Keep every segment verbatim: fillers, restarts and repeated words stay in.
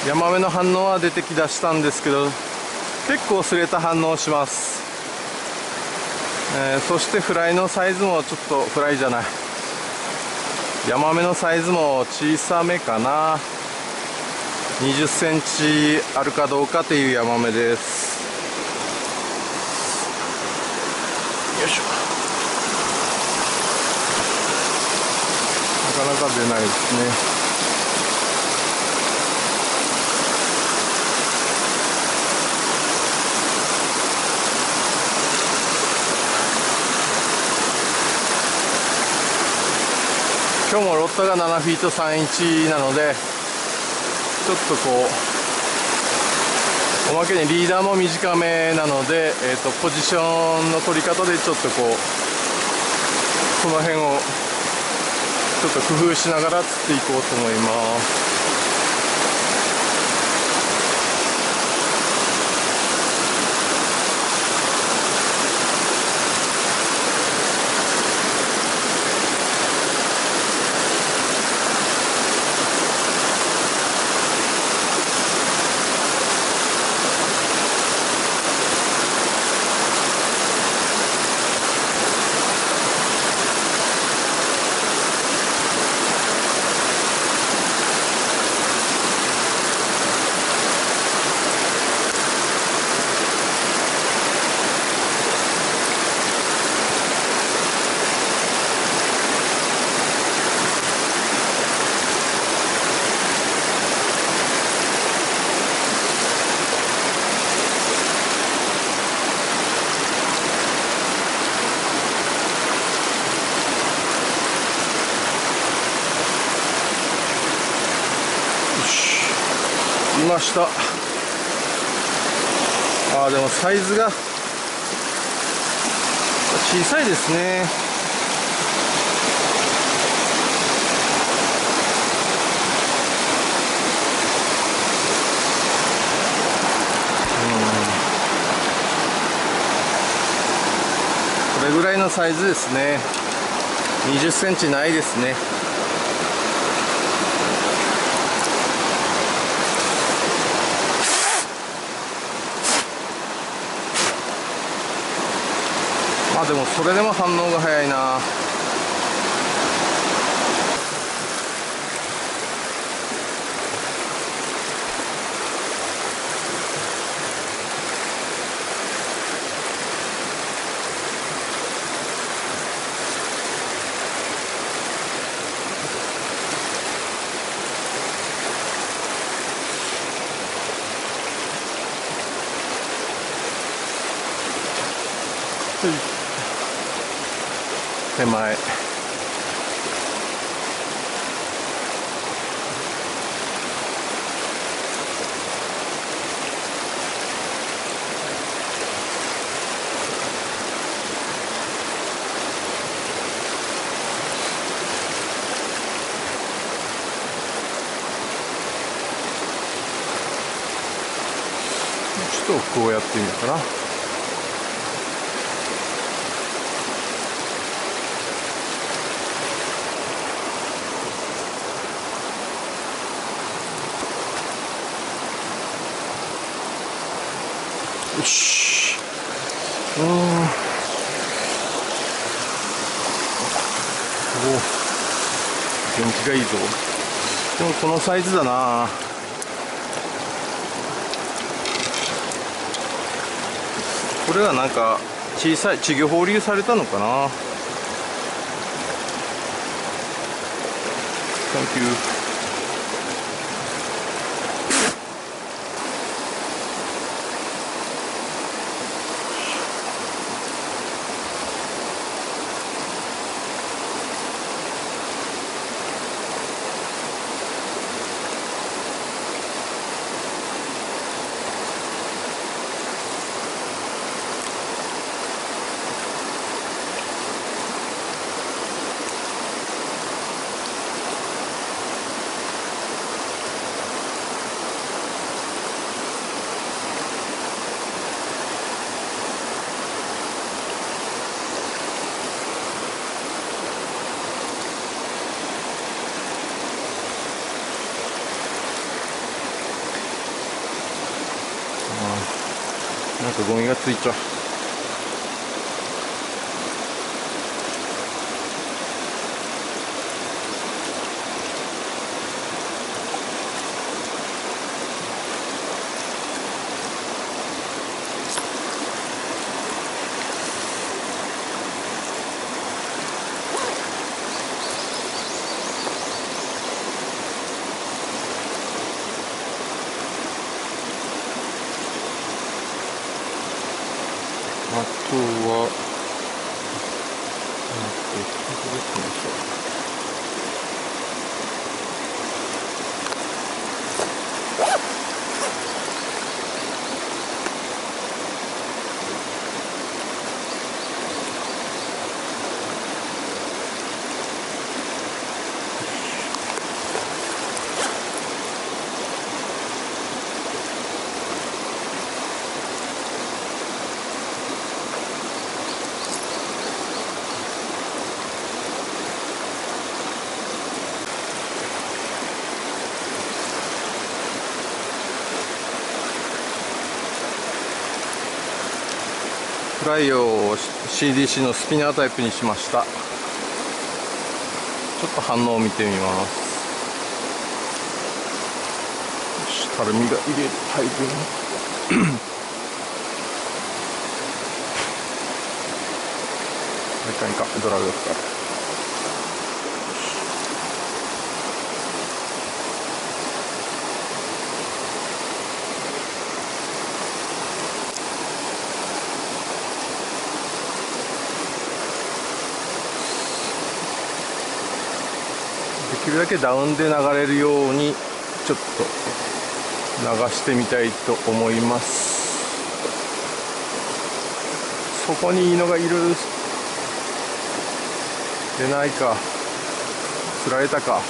ヤマメの反応は出てきだしたんですけど、結構すれた反応をします。えー、そしてフライのサイズもちょっと、フライじゃない、ヤマメのサイズも小さめかな。にじゅっセンチあるかどうかというヤマメです。よいしょ。なかなか出ないですね。今日もロットがななフィートさんインチなので、ちょっとこうおまけにリーダーも短めなので、えーとポジションの取り方でちょっとこうこの辺をちょっと工夫しながら釣っていこうと思います。いました。あー、でもサイズが小さいですね。うん、これぐらいのサイズですね。にじゅっセンチないですね。まあでもそれでも反応が早いな。手前。ちょっとこうやってみようかな。よし。うん。おお。元気がいいぞ。でもこのサイズだな。これはなんか小さい稚魚放流されたのかな。サンキュー。 なんかゴミがついちゃう。あとは、フライを シーディーシー のスピナータイプにしました。ちょっと反応を見てみます。よし、たるみが入れる入るもう一回かドラグがかかる。できるだけダウンで流れるようにちょっと流してみたいと思います。そこにいいのがいる。出ないか、釣られたか。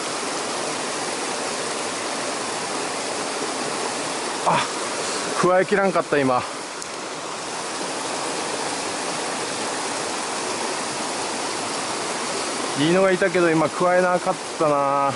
あ、加えきらんかった今。いいのがいたけど今加えなかったな。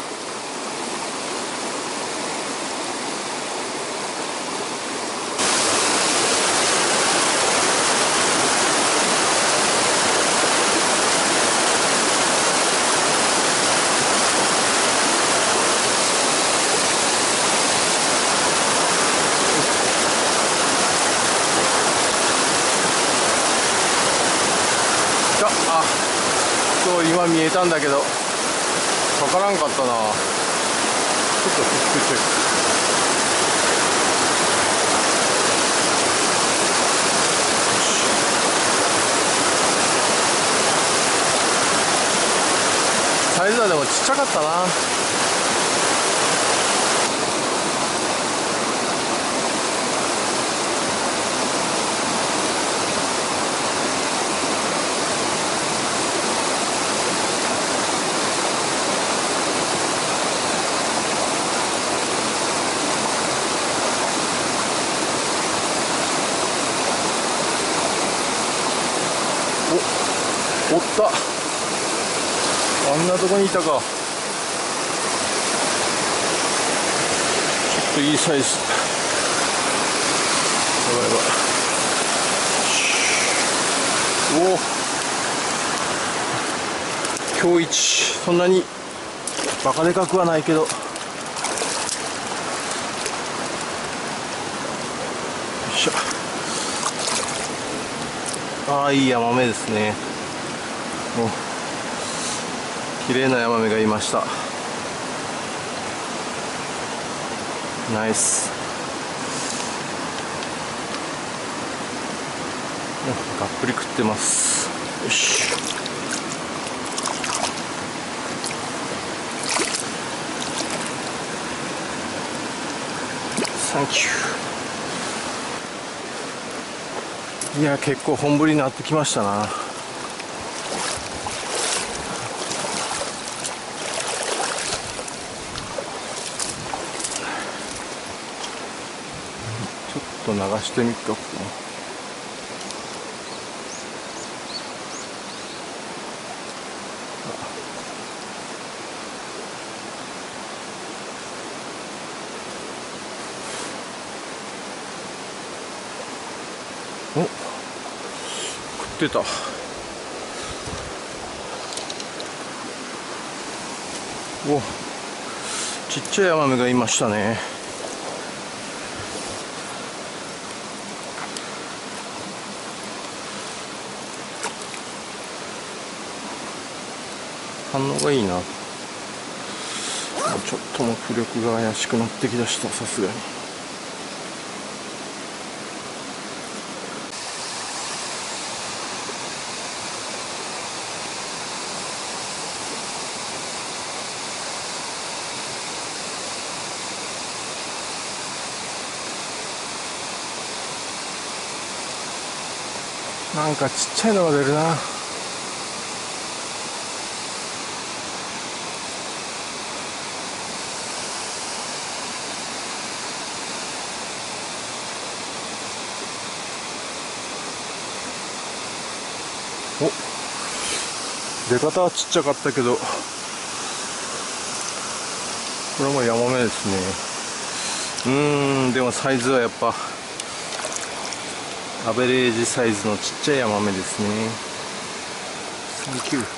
あ、そう今見えたんだけどかからんかったな。ちょっとフックチェック。サイズはでもちっちゃかったな。お、おった。あんなとこにいたか。ちょっといいサイズ。やばいやばい。おお、今日一。そんなにバカでかくはないけど。よいしょ。ああ、いいヤマメですね。お、綺麗なヤマメがいました。ナイス。がっぷり食ってます。よし。サンキュー。いや、結構本降りになってきましたな。ちょっと流してみっか。 お、食ってた。お、ちっちゃいヤマメがいましたね。反応がいいな。ちょっと目力が怪しくなってきだした。さすがになんかちっちゃいのが出るな。お、出方はちっちゃかったけど、これもヤマメですね。うーん、でもサイズはやっぱアベレージサイズのちっちゃいヤマメですね。サンキュー。